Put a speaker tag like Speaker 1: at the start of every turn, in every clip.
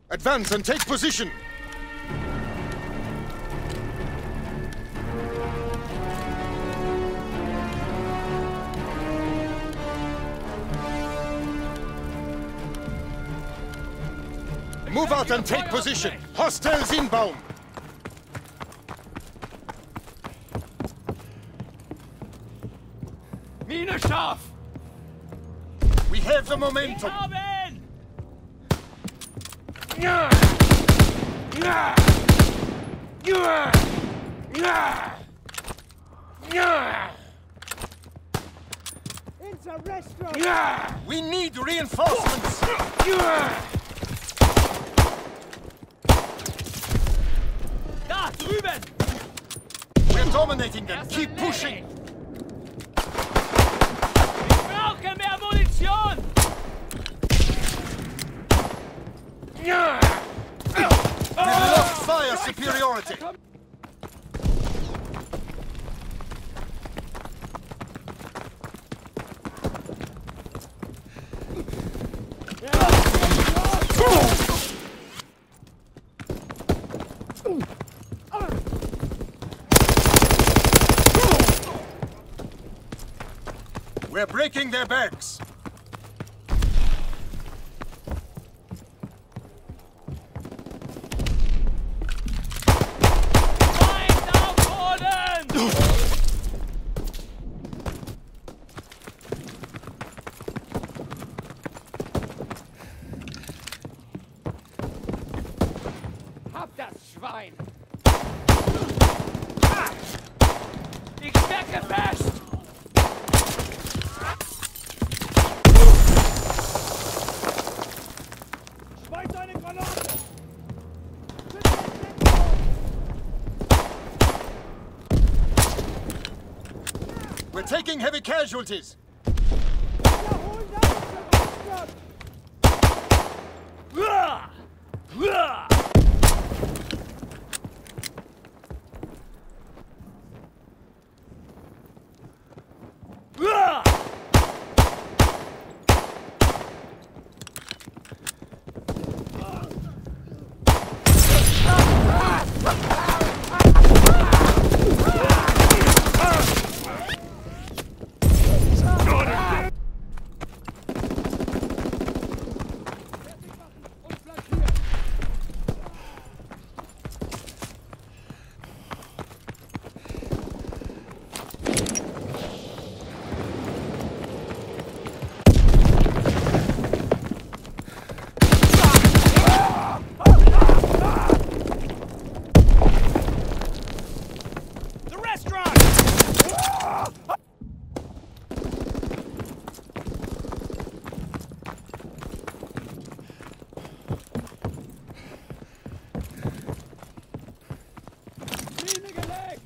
Speaker 1: Advance and take position! Move out and take position! Hostiles inbound!
Speaker 2: Mine scharf!
Speaker 1: We have the momentum!
Speaker 2: Ja! Ja! Ja! Ja! Ja!
Speaker 3: Into restaurant!
Speaker 2: Ja!
Speaker 1: We need reinforcements!
Speaker 2: Ja! Da drüben!
Speaker 1: We're dominating them! Keep pushing!
Speaker 2: Ich brauche mehr Munition! Ja!
Speaker 1: We lost fire superiority! We're breaking their backs!
Speaker 2: Hab das Schwein! Ah! Ich stecke fest!
Speaker 3: Schmeiß eine Granate!
Speaker 1: We're taking heavy casualties!
Speaker 3: Wiederholen das!
Speaker 2: Uah! Uah! Uah! The restaurant!
Speaker 3: Mine gelegt!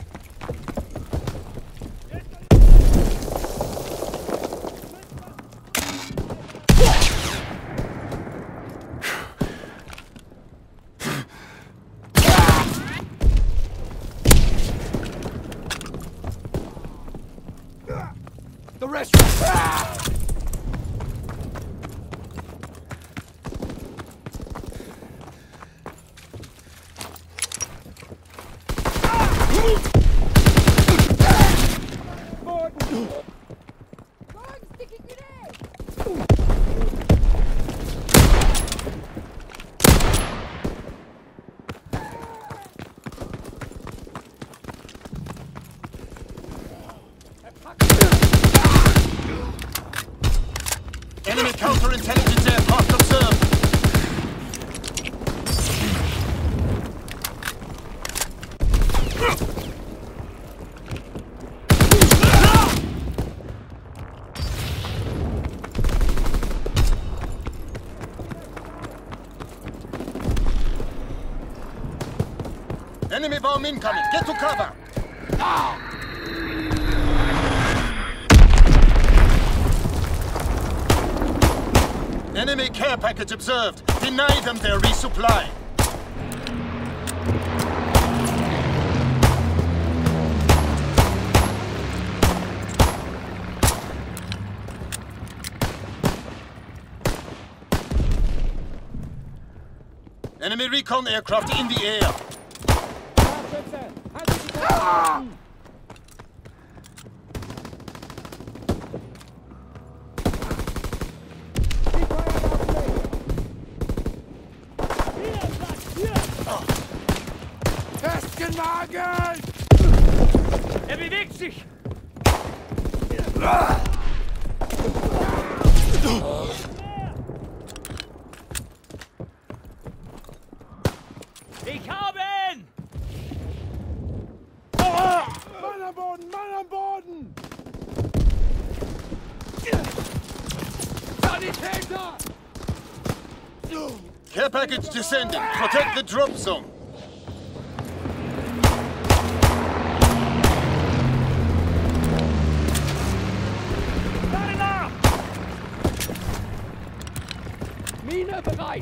Speaker 2: The restaurant!
Speaker 1: Enemy counterintelligence aircraft observed! Enemy bomb incoming! Get to cover! Enemy care package observed! Deny them their resupply! Enemy recon aircraft in the air.
Speaker 3: Scharfschütze! Halt die Position! Die feuern auf mich! Hier, Platz! Hier!
Speaker 2: Festgenagelt! Er bewegt sich! Ich habe ihn!
Speaker 3: Mann am Boden! Mann am Boden!
Speaker 2: Sanitäter!
Speaker 1: Care package descending. Protect the drop zone.
Speaker 2: Lade nach! Mine bereit!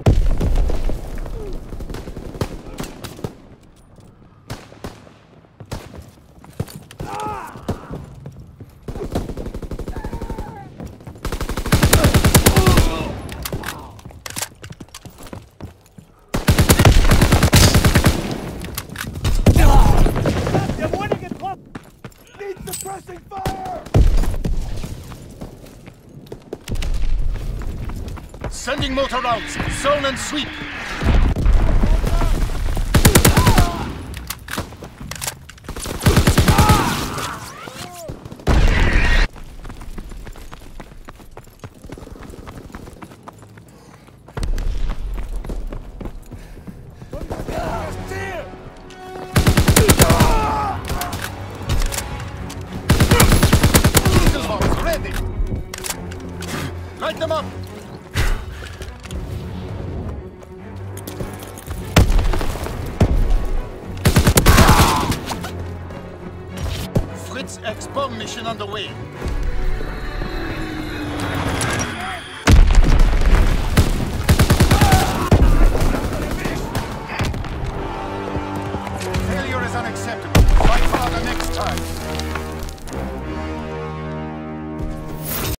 Speaker 3: Der wurde getroffen! Need suppressing fire!
Speaker 1: Sending motor rounds. Zone and sweep. Eagle's ready. Light them up. Fritz X bomb mission underway.